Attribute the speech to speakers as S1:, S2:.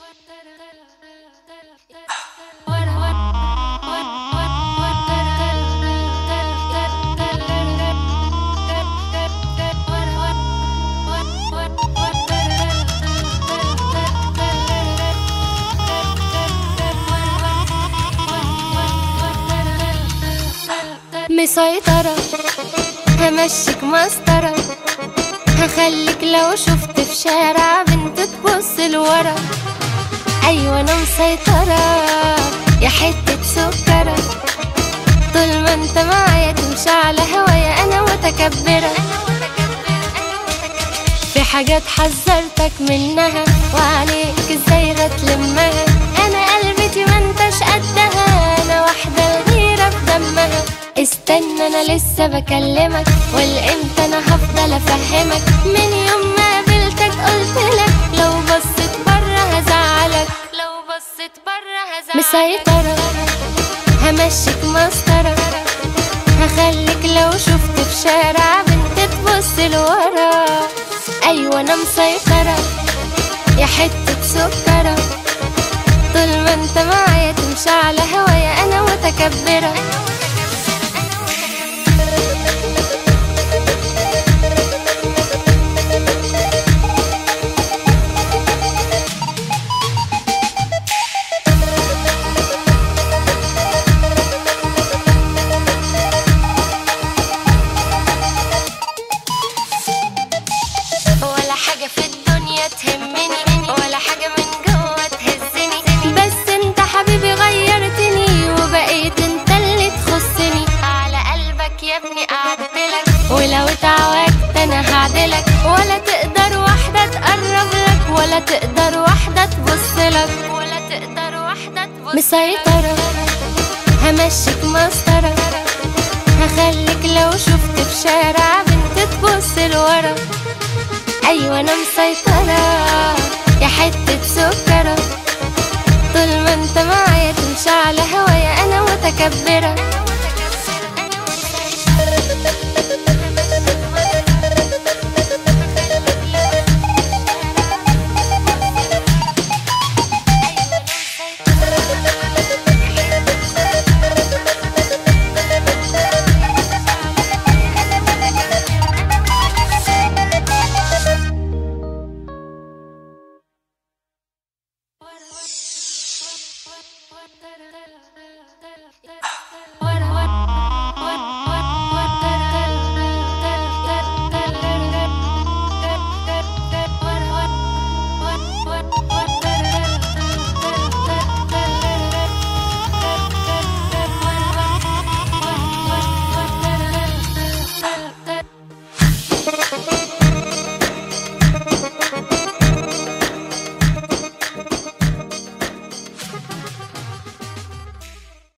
S1: مسيطرة، همشيك مسطرة، هخليك لو شفت في شارع بنت تبص لورا. أيوة أنا مسيطرة يا حتة سكرة، طول ما انت معايا تمشي على هوايا أنا متكبرة. في حاجات حذرتك منها وعليك ازاي هتلمها، أنا قلبتي ما انتش قدها، أنا واحدة الغيرة في دمها. استنى أنا لسه بكلمك، والامتى أنا هفضل أفهمك، من يوم ما قابلتك قلتلك لو بصيت برا هزعلك، لو بصيت برا هزعلك. مسيطرة همشيك مسطرة، هخليك لو شفت في شارع بنت تبص لورا. أيوة أنا مسيطرة يا حتة سكرة، طول ما انت معايا تمشي على هوايا أنا متكبرة. ولا حاجة في الدنيا تهمني، ولا حاجة من جوه تهزني، بس انت حبيبي غيرتني وبقيت انت اللي تخصني. على قلبك يا ابني قعدتلك، ولو اتعوجت انا هعدلك، ولا تقدر واحدة تقرب لك، ولا تقدر واحدة تبصلك، ولا تقدر واحدة تبصلك. مسيطرة همشيك مسطرة، هخليك لو شفت في شارع بنت تبص لورا. أيوة أنا مسيطرة يا حتة سكرة، طول ما انت معايا تمشي على هوايا أنا متكبرة.